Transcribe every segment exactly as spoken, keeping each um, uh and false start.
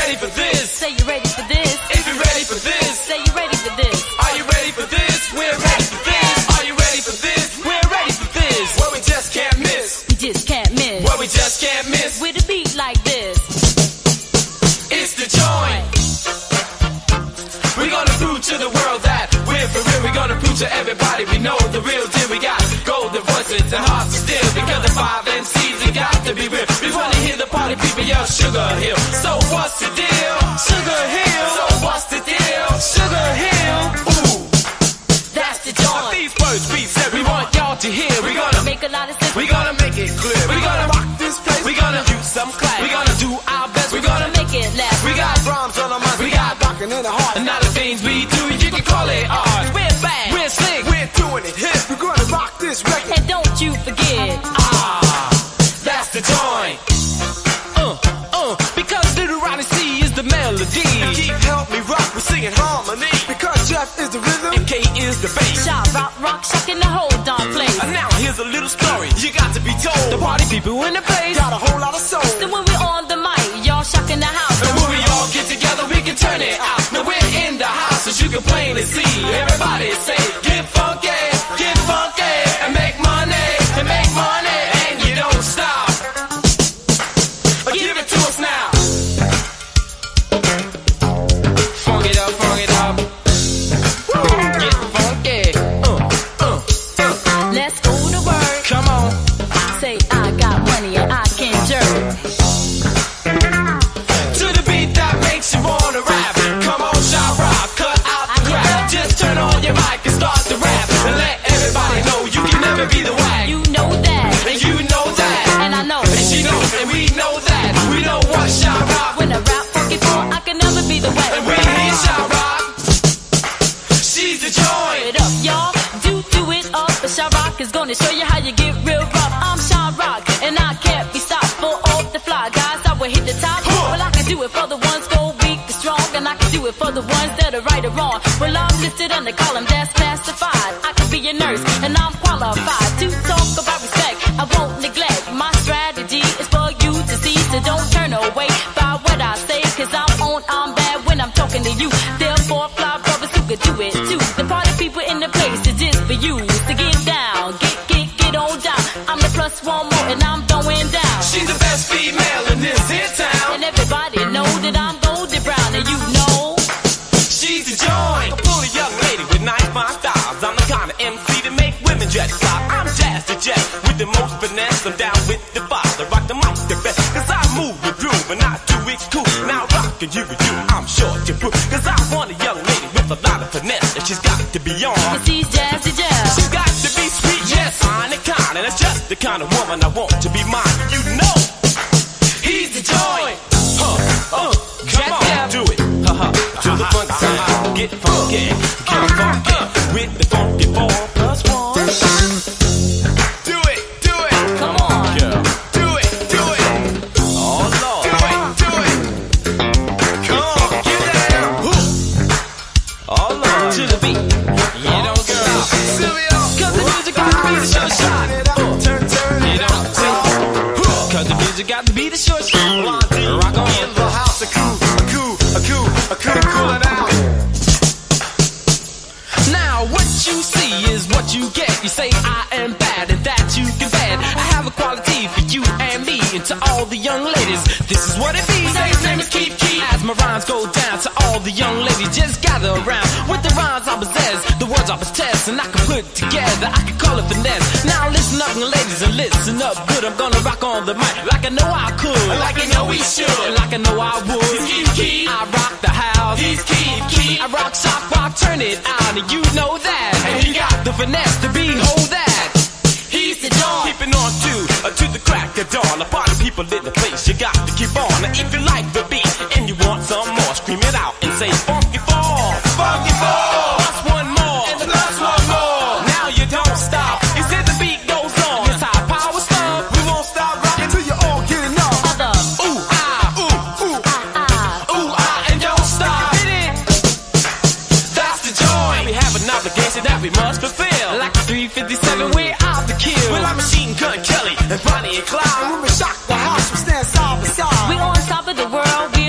ready for this? Say you ready for this. If you're ready for this, say you ready for this. Are you ready for this? We're ready for this. Are you ready for this? We're ready for this. Where we just can't miss. We just can't miss. Where we just can't miss. With a beat like this. It's the joint. We're gonna prove to the world that we're for real. We're gonna prove to everybody we know the real deal. We got golden voices and hearts of steel. Because the five M Cs, we got to be real. We wanna hear the party people yell Sugar Hill. So what's the deal? Sugar Hill. So what's the deal? Sugar Hill. Ooh, that's the joint. These words we said we want y'all to hear. We're gonna make a lot of sense. We're gonna make it clear. We're gonna rock this place. We're gonna use some class. We're gonna do our best. We're gonna make it last. We got rhymes on our minds. We got rockin' in the heart. And now the things we do, you can call it art. We're fast. We're slick. We're doing it hip. We're gonna rock this record. And don't you forget. Ah, that's the joint. Uh, uh, because Little Ronnie C is the melody. And Keith help me rock, we're singing harmony. Because Jeff is the rhythm and K is the bass. Shot, rock, rock, shocking the whole darn place. And now here's a little story you got to be told. The party people in the place got a whole lot of soul. So when we're on the mic, y'all shocking the house. And when we all get together, we can turn it out. Now we're in the house, as you can plainly see. Everybody say, get funky, get funky, and make money, and make money, and you don't stop. Give it to us now. Funk it up, funk it up. Woo. Get funky. Uh, uh, uh. Let's go to work. Come on. Say I got money and I can jerk. To the beat that makes you wanna rap. Come on, shout rock, cut out the crap. Just turn on your mic and start to rap. And let everybody know you can never be the whack. You know that. And you know that. And I know. And she knows and we know that. We know what shout rock. When I rap funky for, I can never be the whack. And we hear shout rock. She's the joint. It up, y'all. Do do it up. The Shot Rock is gonna show you how you get real rough. I'm Shot Rock and I can't be stopped. Full off the fly, guys. I will hit the top. Huh. Well, I can do it for the ones go weak and strong, and I can do it for the ones that are right or wrong. Well, I'm listed on the column that's classified. I can be a nurse and I'm qualified to talk about respect. I won't neglect. My strategy is for you to see, so don't turn away by what I say. Cause I'm on, I'm bad when I'm talking to you. Therefore, fly brothers who could do it too. The party people in the place is just for you to get down, get, get, get on down. I'm the plus one more and I'm going down. She's the best female in this here town. And everybody know that I'm golden brown, and you know she's the joint. A fully young lady with nice fine styles. I'm the kind of M C to make women dress fly. I'm Jazz the Jet with the most finesse. I'm down with the father, rock the mic the best. Cause I move the groove and I do it cool. Now rockin' you with you, I'm sure to prove. Cause I want a young lady with a lot of finesse. And she's got to be on. and she's Jazz the Jazz. She's got to be sweet, yes, fine and kind. And that's just the kind of woman I want to be mine. You know, he's the joint. Huh, uh, come on, do it. Ha ha, to the funk side. Get funky, get funky with the funky four plus one. Do it, do it. Come on. Girl. Do it, do it. Oh Lord. Do it, do it. Come on, get down. Ooh. Oh Lord. To the beat. You don't girl. Sylvia. Cause the music got to be the short shot. Uh, turn, turn. You don't see. Cause the music got to be the short shot. Rock on. In the house, a cool, a cool, a cool, a cool, coolin' out. Now what you see is what you get. You say I am bad and that you can bet. I have a quality for you and me, and to all the young ladies, this is what it be. Say his name is Keith Keith. As my rhymes go down to all the young ladies, just gather around with the rhymes I possess, the words I possess, and I can put together. I can call it finesse. Now listen up, ladies, and listen up good. I'm gonna rock on the mic like I know I could, like I know we should, like I know I would. Keith Keith. I rock the house. He's Keith Keith. I rock, shock, rock, turn it out, and you know that. And he got the finesse to behold that. He's the dawn. Keeping on to, uh, to the crack of dawn. The party people in the place, you got to keep on. Now if you like the beat and you want some more, scream it out and say funky fall, funky fall. Plus one more, and the plus one more. Now you don't stop. You said the beat goes on. It's high power stuff. We won't stop rocking till you all get enough. Other. Ooh ah, ooh ooh Ah, ah. ooh ah, and don't stop. Hit it. That's the joint. We have an obligation that we must fulfill. Like a three fifty-seven, we're out to kill. Well, I'm Machine Gun Kelly and Bonnie and Clyde. When we shock the house, we stand side by side. We on top of the world, we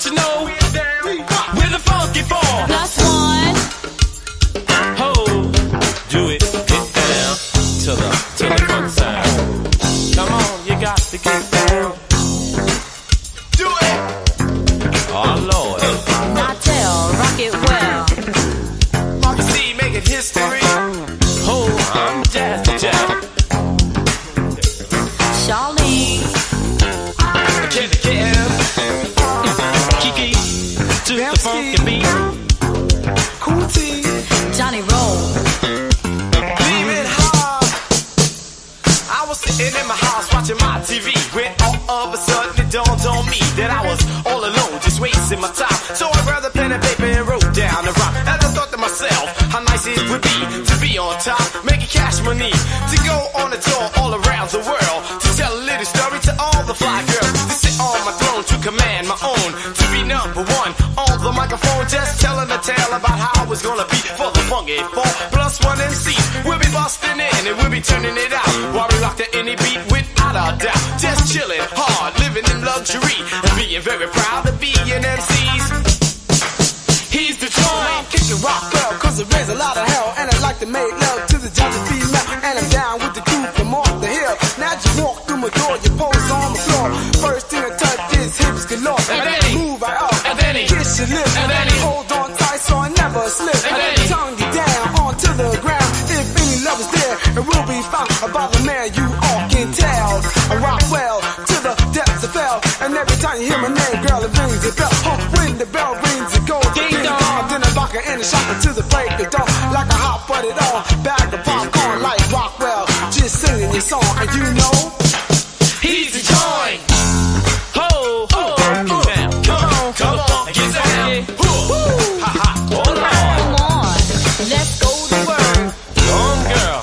you know we're the funky four. Plus one. Ho, do it, get down to the to the funk sound. Come on, you got to get down. Do it. Oh Lord. Now tell, rock it well. Mark C making history. Ho, I'm Jazz the Jazz. Charlene. Kid the Kid. Kiki to the funky beat. Cool T. Johnny Roll. Leave it hard. I was sitting in my house watching my T V when all of a sudden it dawned on me that I was all alone, just wasting my time. So I grabbed a pen and paper and wrote down the rhyme. And I thought to myself how nice it would be to be on top, making cash money, to go on a tour all around the world, to tell a little story to all the fly girls, to sit on my throne, to command my own, to be number one on the microphone, just telling a tale about how it's gonna be for the funky four. Plus one M C, we'll be busting in and we'll be turning it out while we rock to any beat without a doubt. Just chilling hard, living in luxury, and being very proud to be an M C's. He's the joint. Kicking rock well, cause it rains a lot of hell. And I like to make love to the jolly female. And I'm down with the crew from off the hill. Now you walk through my door, you pose on the floor. First thing I touch is hips galore. And then he move right up, and then he kiss your lips, and then he hold on tight so I never slip. And then he tongue you down onto the ground. If any love is there, it will be found about the man you all can tell. I rock well to the depths of hell. And every time you hear my name, girl, it rings a bell. Oh, when the bell rings, it goes ding dong. Then I rock it in the shop until the break of dawn. Like a hot butted on, bag of popcorn like Rockwell. Just singing your song, and you know he's the joint. Ho, ho, uh, now, come on, come on, get down. Woo, ha ha, hold on. Come on, let's go to work. Come girl.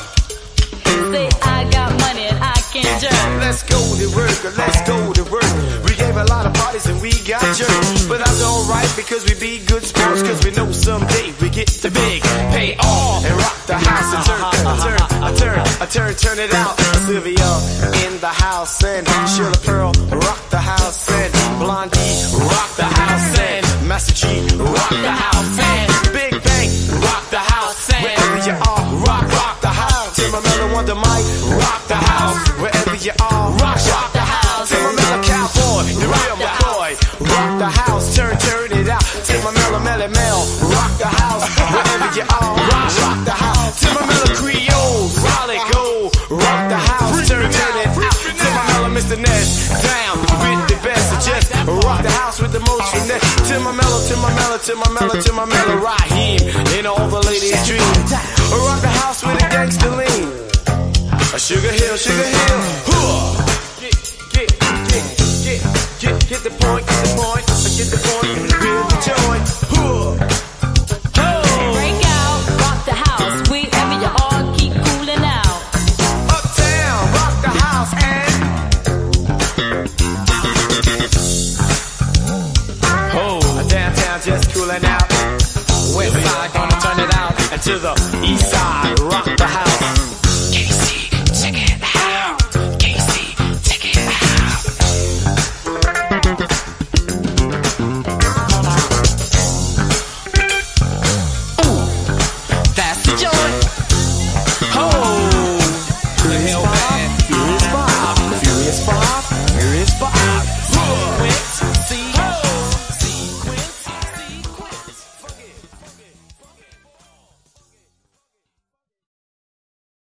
Say I got money and I can jerk. let's go to work, let's go to work. We gave a lot of parties and we got jerked, but that's alright because we be good sports. Cause we know someday we get the big pay off and rock the house and turn, I turn, I turn, I turn, turn it out. Sylvia in the house and Sheila Pearl rock the house and Blondie rock the house and Master G rock the house and Big Bang rock the house and wherever you are, rock, rock the house. Tim Mello on the mic, rock the house. Wherever you are, rock, rock the house. Tim Mello Cowboy, the real McCoy, rock the house, turn, turn it out. Tim Mello Melly Mel, rock the house. Wherever you are, rock, rock the house. Tim Mello Creole, Raleigh go, rock the house, turn, turn it out. Tim Mello Mister Ness, down with the best, just rock the house with the most finesse. Tim Mello, Tim Mello, Tim Mello, Tim Mello, Raheem, in all the ladies' dreams. Rock the house with a gangster lean. A Sugar Hill, Sugar Hill. Get, get, get, get, get, get the point, get the point, get the point, feel the joint. Break out, rock the house, wherever you are, keep cooling out. Uptown, rock the house and Oh, downtown just cooling out. west side gonna turn it out, And to the east side, rock the house. Casey, check it out. Casey, check it out. Ooh, that's the joint. Oh,